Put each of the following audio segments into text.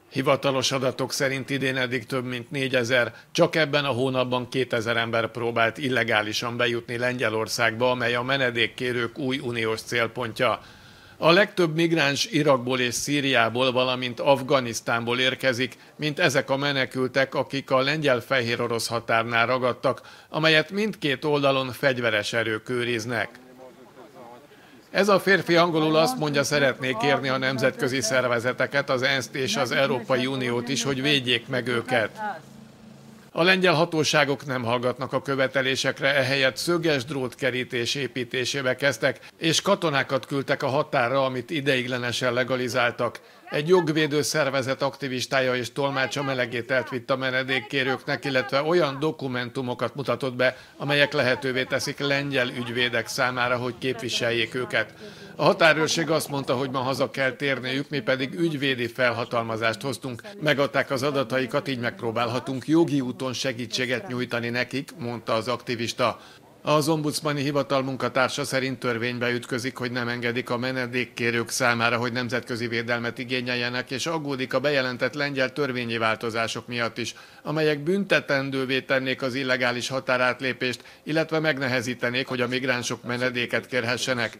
Hivatalos adatok szerint idén eddig több mint 4000, csak ebben a hónapban 2000 ember próbált illegálisan bejutni Lengyelországba, amely a menedékkérők új uniós célpontja. A legtöbb migráns Irakból és Szíriából, valamint Afganisztánból érkezik, mint ezek a menekültek, akik a lengyel-fehérorosz határnál ragadtak, amelyet mindkét oldalon fegyveres erők őriznek. Ez a férfi angolul azt mondja, szeretné kérni a nemzetközi szervezeteket, az ENSZ-t és az Európai Uniót is, hogy védjék meg őket. A lengyel hatóságok nem hallgatnak a követelésekre, ehelyett szöges drótkerítés építésébe kezdtek, és katonákat küldtek a határra, amit ideiglenesen legalizáltak. Egy jogvédő szervezet aktivistája és tolmácsa melegételt vitt a menedékkérőknek, illetve olyan dokumentumokat mutatott be, amelyek lehetővé teszik lengyel ügyvédek számára, hogy képviseljék őket. A határőrség azt mondta, hogy ma haza kell térniük, mi pedig ügyvédi felhatalmazást hoztunk. Megadták az adataikat, így megpróbálhatunk jogi úton segítséget nyújtani nekik, mondta az aktivista. Az ombudsmani hivatal munkatársa szerint törvénybe ütközik, hogy nem engedik a menedékkérők számára, hogy nemzetközi védelmet igényeljenek, és aggódik a bejelentett lengyel törvényi változások miatt is, amelyek büntetendővé tennék az illegális határátlépést, illetve megnehezítenék, hogy a migránsok menedéket kérhessenek.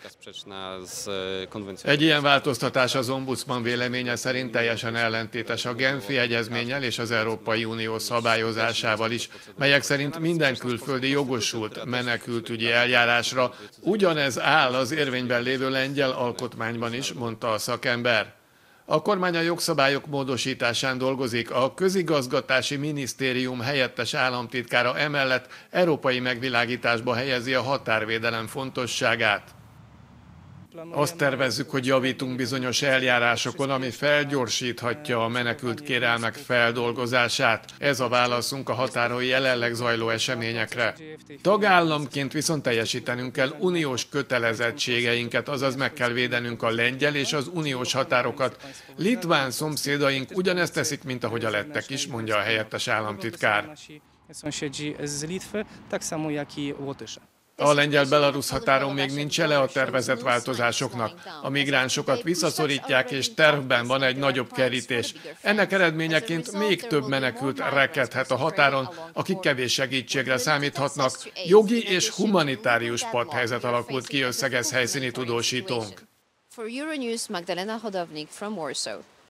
Egy ilyen változtatás az ombudsman véleménye szerint teljesen ellentétes a Genfi egyezménnyel és az Európai Unió szabályozásával is, melyek szerint minden külföldi jogosult menekültügyi eljárásra. Ugyanez áll az érvényben lévő lengyel alkotmányban is, mondta a szakember. A kormány a jogszabályok módosításán dolgozik, a közigazgatási minisztérium helyettes államtitkára emellett európai megvilágításba helyezi a határvédelem fontosságát. Azt tervezzük, hogy javítunk bizonyos eljárásokon, ami felgyorsíthatja a menekült kérelmek feldolgozását. Ez a válaszunk a határon jelenleg zajló eseményekre. Tagállamként viszont teljesítenünk kell uniós kötelezettségeinket, azaz meg kell védenünk a lengyel és az uniós határokat. Litván szomszédaink ugyanezt teszik, mint ahogy a lettek is, mondja a helyettes államtitkár. A lengyel-belarusz határon még nincs jele a tervezett változásoknak. A migránsokat visszaszorítják, és tervben van egy nagyobb kerítés. Ennek eredményeként még több menekült rekedhet a határon, akik kevés segítségre számíthatnak. Jogi és humanitárius padhelyzet alakult ki, összegez helyszíni tudósítónk.